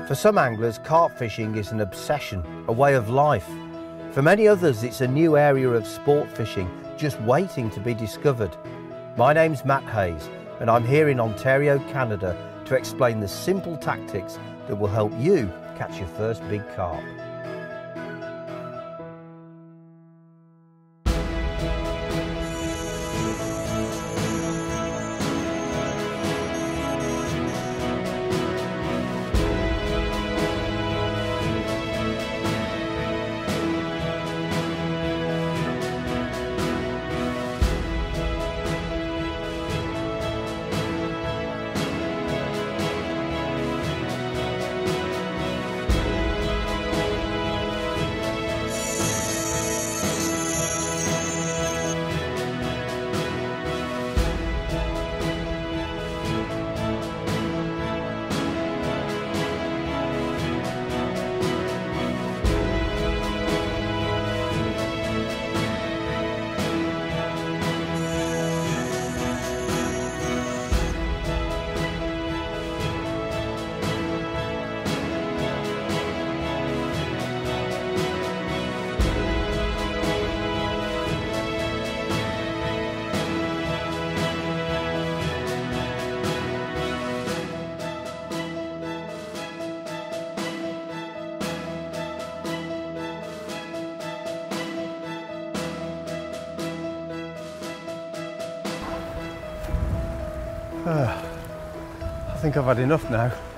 For some anglers, carp fishing is an obsession, a way of life. For many others, it's a new area of sport fishing, just waiting to be discovered. My name's Matt Hayes, and I'm here in Ontario, Canada, to explain the simple tactics that will help you catch your first big carp. I think I've had enough now.